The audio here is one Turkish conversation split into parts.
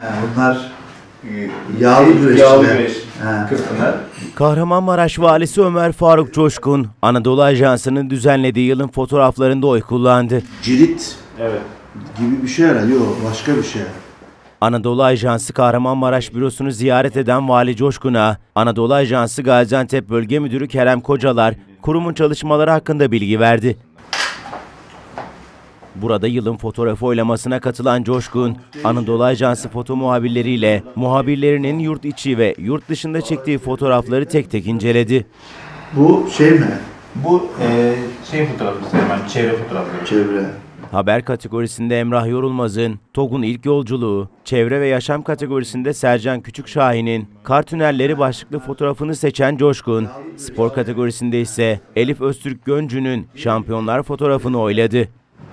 Bunlar yağlı güreşçiler. Kırkpınar. Kahramanmaraş Valisi Ömer Faruk Coşkun, Anadolu Ajansı'nın düzenlediği yılın fotoğraflarında oy kullandı. Cirit Evet. gibi bir şey herhalde. Yok, başka bir şey. Anadolu Ajansı Kahramanmaraş bürosunu ziyaret eden Vali Coşkun'a, Anadolu Ajansı Gaziantep Bölge Müdürü Kerem Kocalar, kurumun çalışmaları hakkında bilgi verdi. Burada yılın fotoğrafı oylamasına katılan Coşkun, Anadolu Ajansı foto muhabirleriyle muhabirlerinin yurt içi ve yurt dışında çektiği fotoğrafları tek tek inceledi. Bu şey mi? Bu fotoğrafı, çevre fotoğrafları. Çevre. Haber kategorisinde Emrah Yorulmaz'ın, TOG'un ilk yolculuğu, çevre ve yaşam kategorisinde Sercan Küçükşahin'in Kar Tünelleri başlıklı fotoğrafını seçen Coşkun, spor kategorisinde ise Elif Öztürk Göncü'nün şampiyonlar fotoğrafını oyladı.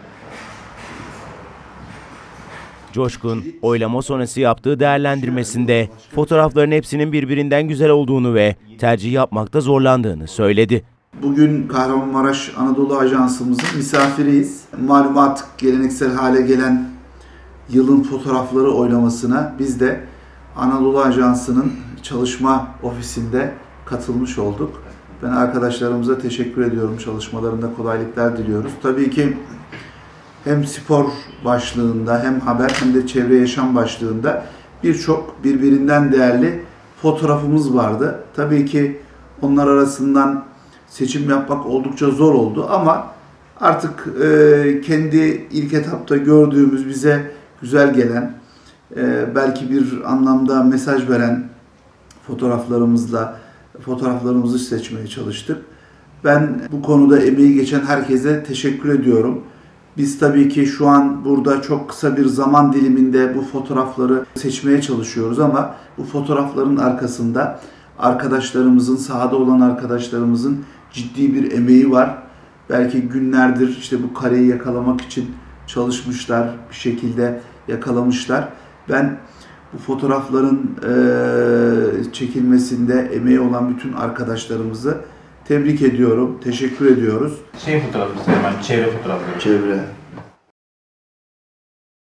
Coşkun, oylama sonrası yaptığı değerlendirmesinde fotoğrafların hepsinin birbirinden güzel olduğunu ve tercih yapmakta zorlandığını söyledi. Bugün Kahramanmaraş Anadolu Ajansımızın misafiriyiz. Malum artık geleneksel hale gelen yılın fotoğrafları oylamasına biz de Anadolu Ajansı'nın çalışma ofisinde katılmış olduk. Ben arkadaşlarımıza teşekkür ediyorum. Çalışmalarında kolaylıklar diliyoruz. Tabii ki hem spor başlığında hem haber hem de çevre yaşam başlığında birçok birbirinden değerli fotoğrafımız vardı. Tabii ki onlar arasından seçim yapmak oldukça zor oldu ama artık kendi ilk etapta gördüğümüz, bize güzel gelen, belki bir anlamda mesaj veren fotoğraflarımızı seçmeye çalıştık. Ben bu konuda emeği geçen herkese teşekkür ediyorum. Biz tabii ki şu an burada çok kısa bir zaman diliminde bu fotoğrafları seçmeye çalışıyoruz ama bu fotoğrafların arkasında arkadaşlarımızın, sahada olan arkadaşlarımızın ciddi bir emeği var. Belki günlerdir işte bu kareyi yakalamak için çalışmışlar, bir şekilde yakalamışlar. Ben bu fotoğrafların çekilmesinde emeği olan bütün arkadaşlarımızı tebrik ediyorum, teşekkür ediyoruz. Fotoğrafı, çevre fotoğrafları. Çevre.